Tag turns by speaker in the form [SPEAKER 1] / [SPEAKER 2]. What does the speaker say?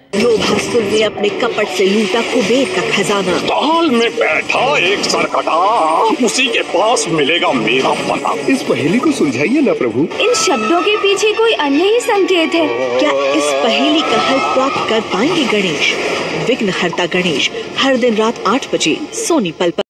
[SPEAKER 1] लोभासुर ने अपने कपट से लूटा कुबेर का खजाना।
[SPEAKER 2] ताल में बैठा एक सरकटा, उसी के पास मिलेगा मेरा पता।
[SPEAKER 3] इस पहेली को सुलझाइए ना प्रभु।
[SPEAKER 4] इन शब्दों के पीछे कोई अन्य ही संकेत है।
[SPEAKER 1] क्या इस पहेली का हल प्राप्त कर पाएंगे गणेश? विघ्नहर्ता गणेश हर दिन रात 8 बजे सोनी पल पर।